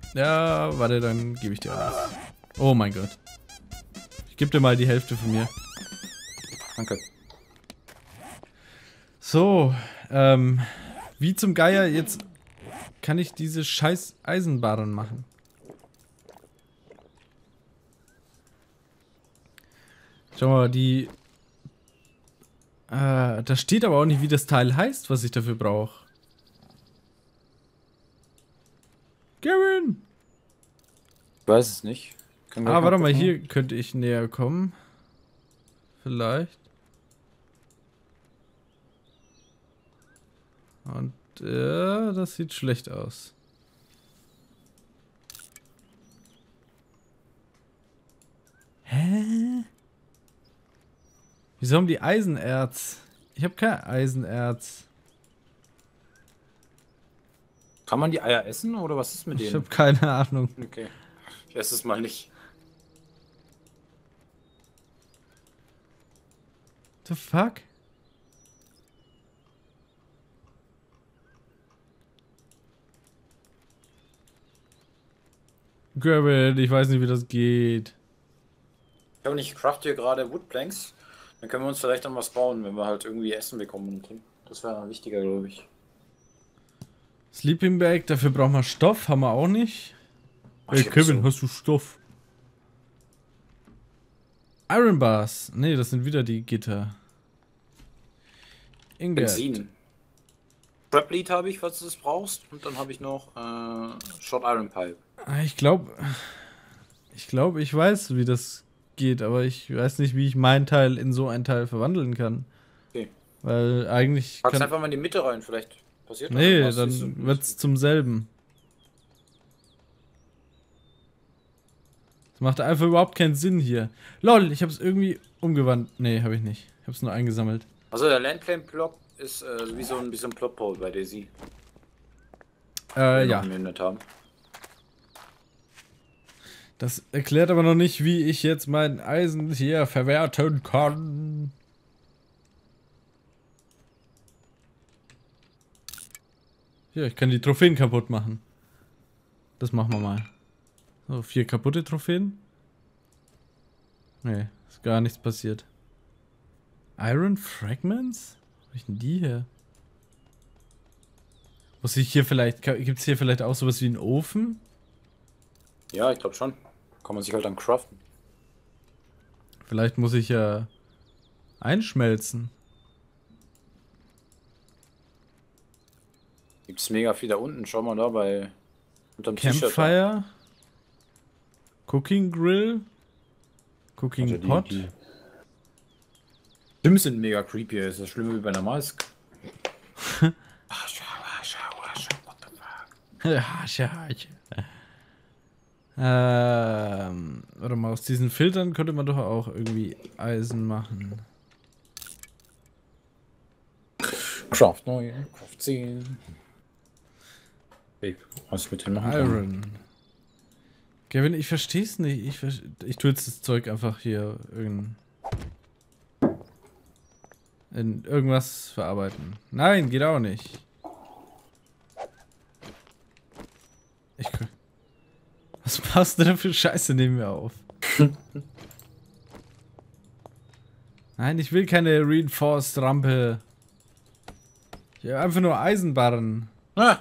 Ja, warte, dann gebe ich dir alles. Oh mein Gott. Ich gebe dir mal die Hälfte von mir. Danke. So, wie zum Geier jetzt kann ich diese scheiß Eisenbarren machen? Schau mal, die... da steht aber auch nicht, wie das Teil heißt, was ich dafür brauche. Gavin! Ich weiß es nicht. Warte mal, hier könnte ich näher kommen. Vielleicht. Und ja, das sieht schlecht aus. Hä? Wieso haben die Eisenerz? Ich habe kein Eisenerz. Kann man die Eier essen oder was ist mit Ich denen? habe keine Ahnung. Okay. Ich esse es mal nicht. The fuck? Gravit, ich weiß nicht, wie das geht. Ich habe nicht, ich craft hier gerade Woodplanks. Dann können wir uns vielleicht dann was bauen, wenn wir halt irgendwie Essen bekommen und trinken. Das wäre wichtiger, glaube ich. Sleeping Bag, dafür brauchen wir Stoff, haben wir auch nicht. Hey Kevin, hast du Stoff? Iron Bars. Ne, das sind wieder die Gitter. Ingot. Benzin. Trap Lead habe ich, falls du das brauchst. Und dann habe ich noch Short Iron Pipe. Ich glaube, ich weiß, wie das geht, aber ich weiß nicht, wie ich meinen Teil in so ein Teil verwandeln kann. Okay. Weil eigentlich Pack's einfach mal in die Mitte rein, vielleicht passiert das. Nee, dann wird's zum selben. Das macht einfach überhaupt keinen Sinn hier. Lol, ich hab's irgendwie umgewandt. Nee, habe ich nicht. Ich hab's nur eingesammelt. Also der Landclaim-Block ist wie so ein Plotpole bei Daisy. Ja. Haben. Das erklärt aber noch nicht, wie ich jetzt mein Eisen hier verwerten kann. Ja, ich kann die Trophäen kaputt machen. Das machen wir mal. So, 4 kaputte Trophäen. Nee, ist gar nichts passiert. Iron Fragments? Wo hab ich denn die her? Muss ich hier vielleicht... Gibt's hier vielleicht auch sowas wie einen Ofen? Ja, ich glaube schon. Kann man sich halt dann craften. Vielleicht muss ich ja einschmelzen. Gibt's mega viel da unten. Schau mal da bei unterm T-Shirt. Campfire. Cooking Grill. Cooking Also Pot. Die Stimmen sind mega creepy. Ist das schlimmer wie bei einer Mask? Warte mal, aus diesen Filtern könnte man doch auch irgendwie Eisen machen. Craft 9, Craft 10. Okay, was mit dem machen? Iron. Kevin, ich versteh's nicht. Ich tue jetzt das Zeug einfach hier in irgendwas verarbeiten. Nein, geht auch nicht. Was passt denn für Scheiße nehmen wir auf? Nein, ich will keine Reinforced Rampe. Ich will einfach nur Eisenbarren. Ah!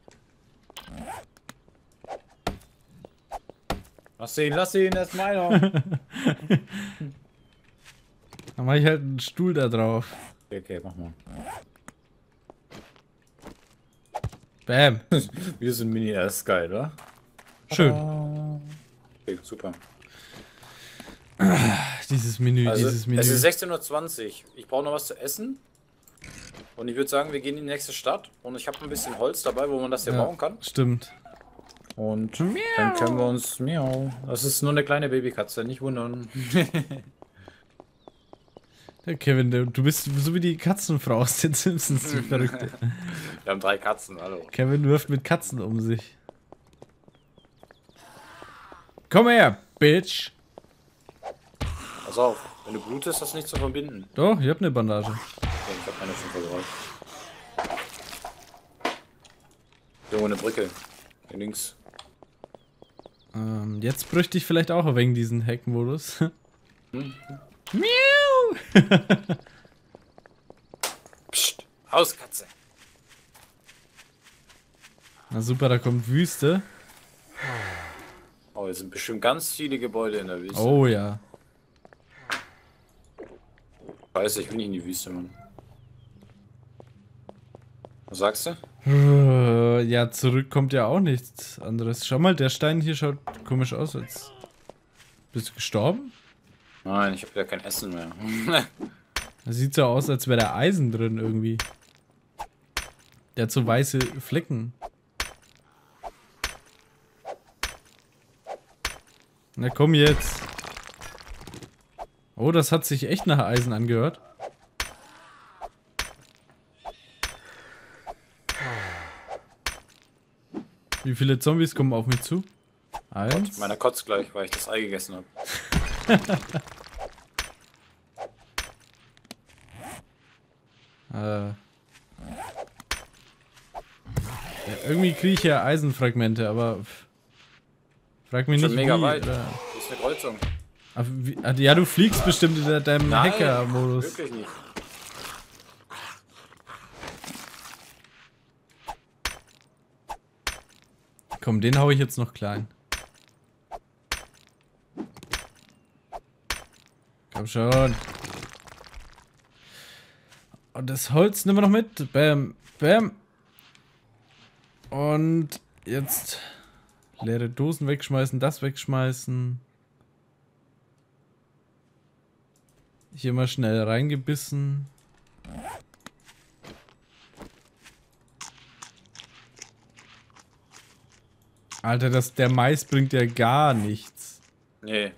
Lass ihn, das ist meiner. Dann mache ich halt einen Stuhl da drauf. Okay, mach mal. Bam. Wir sind Mini, das ist geil, oder? Schön. Okay, super. Dieses Menü, Also, dieses Menü. es ist 16:20 Uhr. Ich brauche noch was zu essen. Und ich würde sagen, wir gehen in die nächste Stadt. Und ich habe ein bisschen Holz dabei, wo man das hier bauen kann. Stimmt. Und dann können wir uns... Miau. Das ist nur eine kleine Babykatze, nicht wundern. Ja, Kevin, du bist so wie die Katzenfrau aus den Simpsons, die Verrückte. Wir haben 3 Katzen, hallo. Kevin wirft mit Katzen um sich. Komm her, Bitch. Pass auf, wenn du blutest, das nicht zu verbinden. Doch, ich hab eine Bandage. Okay, ich habe eine schon verbraucht. Irgendwo eine Brücke. Hier links. Jetzt bräuchte ich vielleicht auch wegen diesen Hack-Modus. Hm? Miau! Psst, Hauskatze. Na super, da kommt Wüste. Oh, hier sind bestimmt ganz viele Gebäude in der Wüste. Oh ja. Scheiße, ich will nicht in die Wüste, Mann. Was sagst du? Ja, zurück kommt ja auch nichts anderes. Schau mal, der Stein hier schaut komisch aus. Als bist du gestorben? Nein, ich habe ja kein Essen mehr. Das sieht so aus, als wäre da Eisen drin irgendwie. Der hat so weiße Flecken. Na komm jetzt. Oh, das hat sich echt nach Eisen angehört. Wie viele Zombies kommen auf mich zu? Eins. Meiner kotzt gleich, weil ich das Ei gegessen habe. Ja, irgendwie kriege ich ja Eisenfragmente, aber frag mich Schon nicht mega wie. weit. Oder, Das ist eine Kreuzung. ja, du fliegst bestimmt in deinem Nein, Hacker-Modus. wirklich nicht. Komm, den hau ich jetzt noch klein. Komm schon. Und das Holz nehmen wir noch mit. Bam, bam. Und jetzt leere Dosen wegschmeißen, das wegschmeißen. Hier mal schnell reingebissen. Alter, der Mais bringt ja gar nichts. Nee.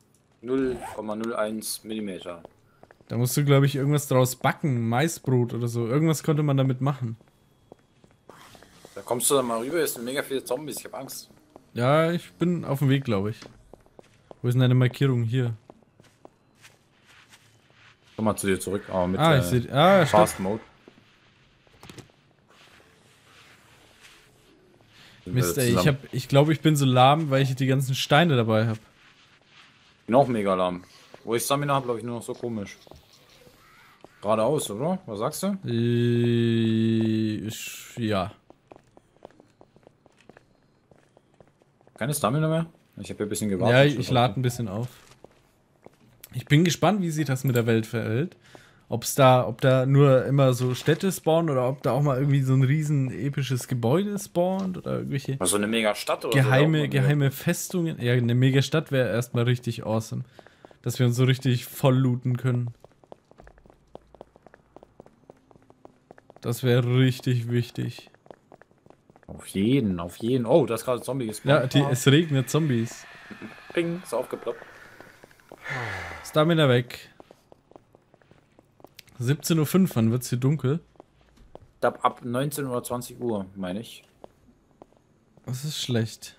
0,01 Millimeter. Da musst du, glaube ich, irgendwas draus backen. Maisbrot oder so. Irgendwas konnte man damit machen. Da kommst du dann mal rüber, es sind mega viele Zombies, ich hab Angst. Ja, ich bin auf dem Weg, glaube ich. Wo ist denn deine Markierung? Hier. Komm mal zu dir zurück, aber mit Ich sehe. Ah, Fast Mode. Mist, ey, ich glaube, ich bin so lahm, weil ich die ganzen Steine dabei habe. Noch mega lahm. Wo ich Stamina habe, glaube ich nur noch so komisch. Geradeaus, oder? Was sagst du? Ja. Keine Stamina mehr? Ich habe ja ein bisschen gewartet. Ja, ich lade ein bisschen auf. Ich bin gespannt, wie sich das mit der Welt verhält. Ob da nur immer so Städte spawnen oder ob da auch mal irgendwie so ein riesen episches Gebäude spawnt oder irgendwelche Also eine mega Stadt oder geheime Festungen. Ja, eine Megastadt wäre erstmal richtig awesome. Dass wir uns so richtig voll looten können. Das wäre richtig wichtig. Auf jeden. Oh, da ist gerade ein Zombie gespawnt. Ja, es regnet Zombies. Ping, ist aufgeploppt. Stamina weg. 17:05 Uhr, wann wird's hier dunkel? Ab 19 oder 20 Uhr, meine ich. Das ist schlecht.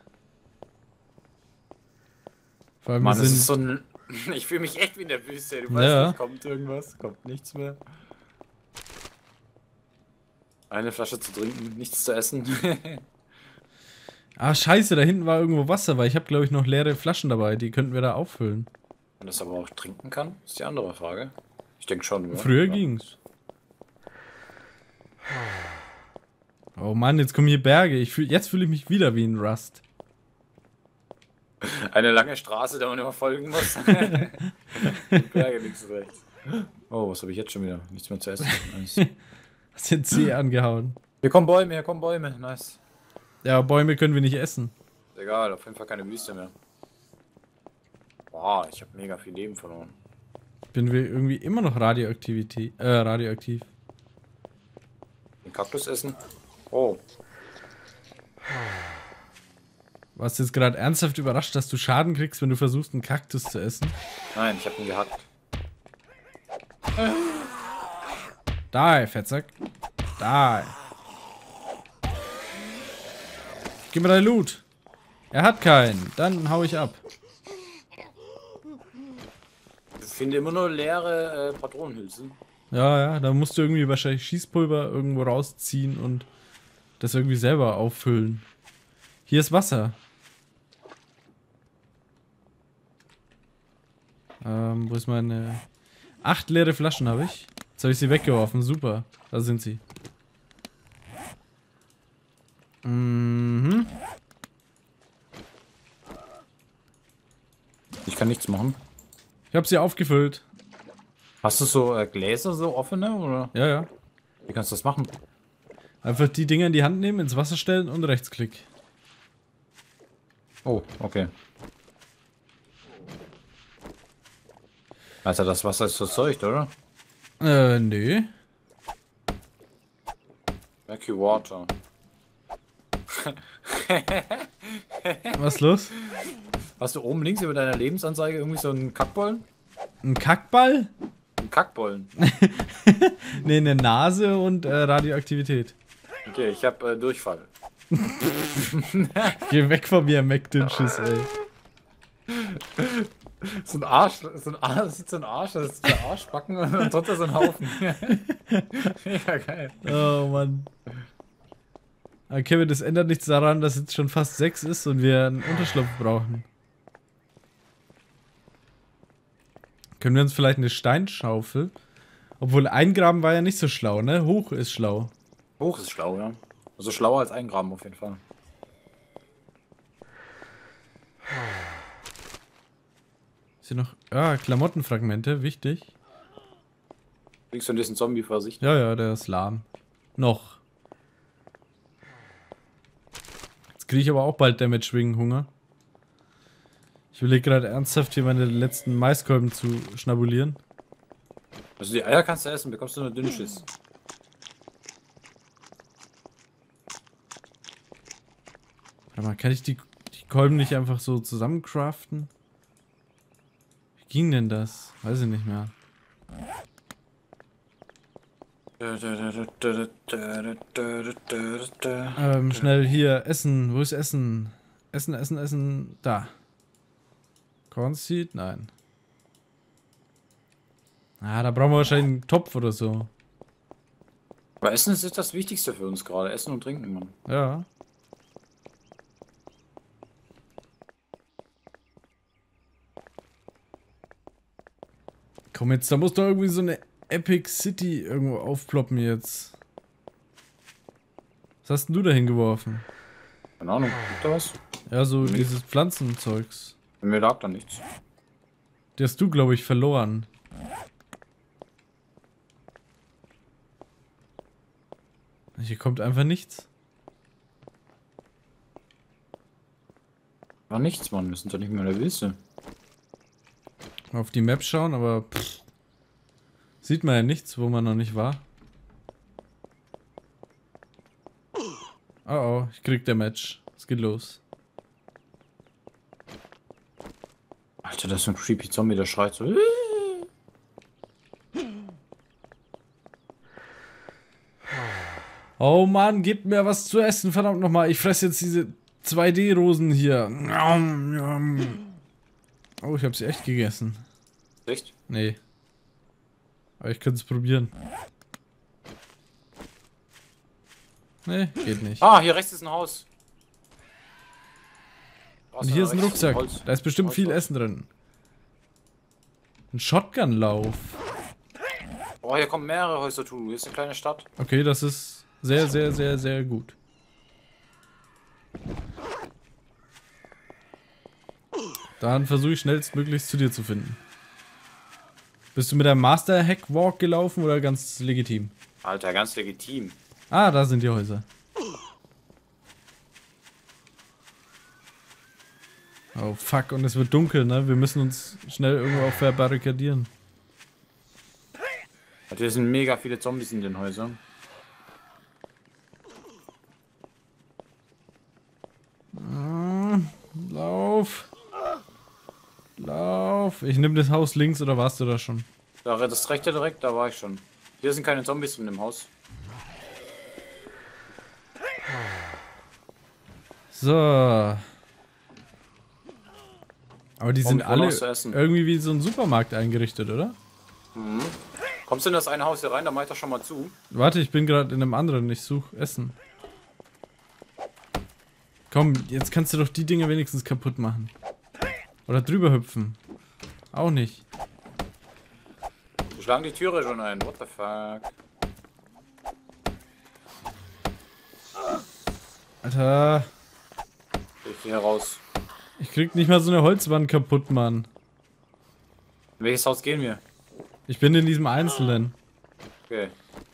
Vor allem Mann, wir das sind ist so ein... Ich fühle mich echt wie in der Wüste. Du weißt nicht, kommt irgendwas, kommt nichts mehr. Eine Flasche zu trinken, nichts zu essen. Ah, scheiße, da hinten war irgendwo Wasser, weil ich habe, glaube ich, noch leere Flaschen dabei. Die könnten wir da auffüllen. Man das aber auch trinken kann, ist die andere Frage. Ich denke schon. Ja. Früher ging's. Oh Mann, jetzt kommen hier Berge. Jetzt fühle ich mich wieder wie ein Rust. Eine lange Straße, der man immer folgen muss. Berge links und rechts. Oh, was habe ich jetzt schon wieder? Nichts mehr zu essen. Nice. Hast den Zeh angehauen. Hier kommen Bäume. Nice. Ja, Bäume können wir nicht essen. Egal, auf jeden Fall keine Wüste mehr. Boah, ich habe mega viel Leben verloren. Bin wir irgendwie immer noch radioaktiv. Den Kaktus essen? Oh. Warst du jetzt gerade ernsthaft überrascht, dass du Schaden kriegst, wenn du versuchst, einen Kaktus zu essen? Nein, ich habe ihn gehackt. Die, Fettsack. Die. Gib mir dein Loot. Er hat keinen. Dann hau ich ab. Ich finde immer nur leere Patronenhülsen. Ja, da musst du irgendwie wahrscheinlich Schießpulver irgendwo rausziehen und das irgendwie selber auffüllen. Hier ist Wasser. Wo ist meine... 8 leere Flaschen habe ich. Jetzt habe ich sie weggeworfen. Super. Da sind sie. Mhm. Ich kann nichts machen. Ich habe sie aufgefüllt. Hast du so Gläser, so offene, oder? Ja, ja. Wie kannst du das machen? Einfach die Dinger in die Hand nehmen, ins Wasser stellen und Rechtsklick. Oh, okay. Also das Wasser ist verseucht, oder? Nö. Murky Water. Was ist los? Hast du oben links über deiner Lebensanzeige irgendwie so einen Kackbollen? Ein Kackball? Einen Kackbollen. Ne, eine Nase und Radioaktivität. Okay, ich hab Durchfall. Geh weg von mir, McDinches, ey. So ein Arsch, das sieht so ein Arsch, das ist der Arschbacken und dann drunter so ein Haufen. Mega geil. Oh Mann. Aber Kevin, das ändert nichts daran, dass jetzt schon fast 6 ist und wir einen Unterschlupf brauchen. Können wir uns vielleicht eine Steinschaufel? Obwohl eingraben war ja nicht so schlau, ne? Hoch ist schlau. Hoch ist schlau, ja. Also schlauer als eingraben auf jeden Fall. Ist hier noch... Ah, Klamottenfragmente, wichtig. Links von diesem Zombie vor sich. Ja, ja, der ist lahm. Noch. Jetzt kriege ich aber auch bald Damage wegen Hunger. Ich überlege gerade ernsthaft hier meine letzten Maiskolben zu schnabulieren. Also die Eier kannst du essen, bekommst du nur Dünnschiss. Warte mal, kann ich die Kolben nicht einfach so zusammencraften? Wie ging denn das? Weiß ich nicht mehr. Schnell hier, Essen. Wo ist Essen? Essen, Essen, Essen. Da. Cornseed? Nein. Ah, da brauchen wir wahrscheinlich einen Topf oder so. Aber Essen ist das Wichtigste für uns gerade. Essen und Trinken, Mann. Ja. Komm jetzt, da muss doch irgendwie so eine Epic City irgendwo aufploppen jetzt. Was hast denn du da hingeworfen? Keine Ahnung, gibt da was? Ja, so dieses Pflanzenzeugs. Bei mir lag da nichts. Die hast du, glaube ich, verloren. Hier kommt einfach nichts. War nichts, Mann. Wir sind doch nicht mehr in der Wüste. Mal auf die Map schauen, aber sieht man ja nichts, wo man noch nicht war. Oh oh, ich krieg der Match. Es geht los. Alter, das ist ein creepy Zombie, der schreit so. Oh Mann, gib mir was zu essen, verdammt nochmal. Ich fresse jetzt diese 2D-Rosen hier. Oh, ich habe sie echt gegessen. Echt? Nee. Aber ich könnte es probieren. Nee, geht nicht. Ah, hier rechts ist ein Haus. Und hier ist ein Rucksack. Holz. Da ist bestimmt viel Essen drin. Ein Shotgunlauf. Oh, hier kommen mehrere Häuser zu. Hier ist eine kleine Stadt. Okay, das ist sehr, sehr, sehr, sehr gut. Dann versuche ich schnellstmöglichst zu dir zu finden. Bist du mit einem Master Hack Walk gelaufen oder ganz legitim? Alter, ganz legitim. Ah, da sind die Häuser. Oh fuck, und es wird dunkel, ne? Wir müssen uns schnell irgendwo auch verbarrikadieren. Hier sind mega viele Zombies in den Häusern. Lauf. Lauf. Ich nehme das Haus links, oder warst du da schon? Da, das rechte direkt, da war ich schon. Hier sind keine Zombies in dem Haus. So. Aber die sind alle irgendwie wie so ein Supermarkt eingerichtet, oder? Mhm. Kommst du in das eine Haus hier rein, da mach ich doch schon mal zu. Warte, ich bin gerade in einem anderen. Ich suche Essen. Komm, jetzt kannst du doch die Dinge wenigstens kaputt machen. Oder drüber hüpfen. Auch nicht. Wir schlagen die Türe schon ein. What the fuck? Alter. Ich gehe hier raus. Ich krieg nicht mal so eine Holzwand kaputt, Mann. In welches Haus gehen wir? Ich bin in diesem Einzelnen. Okay.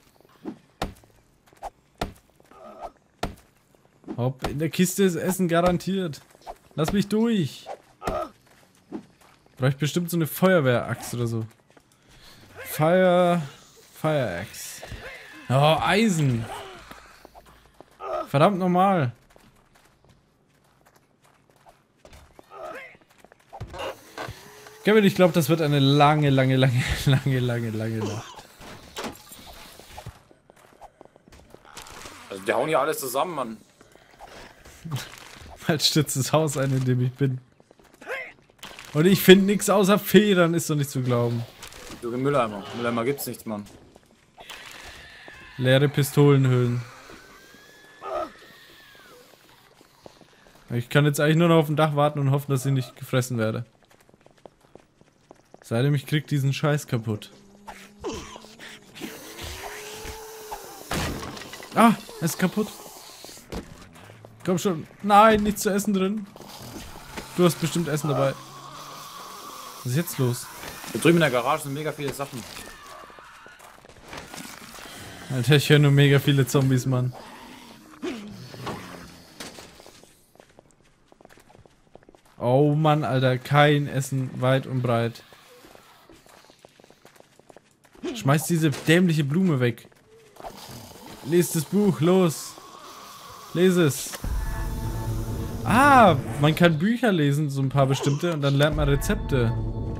Hopp, in der Kiste ist Essen garantiert. Lass mich durch. Brauche ich bestimmt so eine Feuerwehraxt oder so. Fire Axe. Oh, Eisen. Verdammt normal. Kevin, ich glaube, das wird eine lange Nacht. Also, die hauen hier alles zusammen, Mann. Bald stürzt das Haus ein, in dem ich bin. Und ich finde nichts außer Federn, ist doch nicht zu glauben. Du im Mülleimer. Im Mülleimer gibt's nichts, Mann. Leere Pistolenhüllen. Ich kann jetzt eigentlich nur noch auf dem Dach warten und hoffen, dass ich nicht gefressen werde. Sei denn, ich krieg diesen Scheiß kaputt. Ah, er ist kaputt. Komm schon. Nein, nichts zu essen drin. Du hast bestimmt Essen dabei. Was ist jetzt los? Da drüben in der Garage sind mega viele Sachen. Alter, ich höre nur mega viele Zombies, Mann. Oh Mann, Alter, kein Essen weit und breit. Schmeiß diese dämliche Blume weg. Lies das Buch, los. Lese es. Ah, man kann Bücher lesen, so ein paar bestimmte, und dann lernt man Rezepte.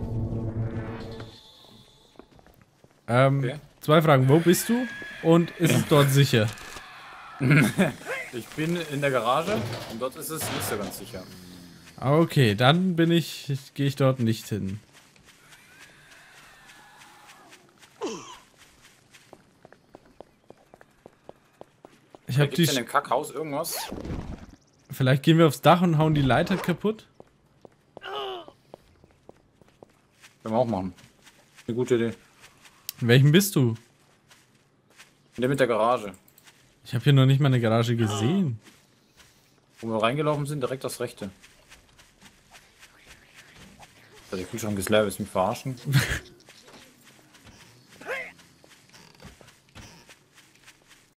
Okay. 2 Fragen. Wo bist du? Und ist es dort sicher? Ich bin in der Garage und dort ist es nicht so ganz sicher. Okay, dann gehe ich dort nicht hin. Ich hab Gibt's in dem Kackhaus irgendwas? Vielleicht gehen wir aufs Dach und hauen die Leiter kaputt? Können wir auch machen. Eine gute Idee. In welchem bist du? In der mit der Garage. Ich habe hier noch nicht mal eine Garage gesehen. Wo wir reingelaufen sind, direkt das rechte. Also ich bin schon geslaved, ist mich verarschen.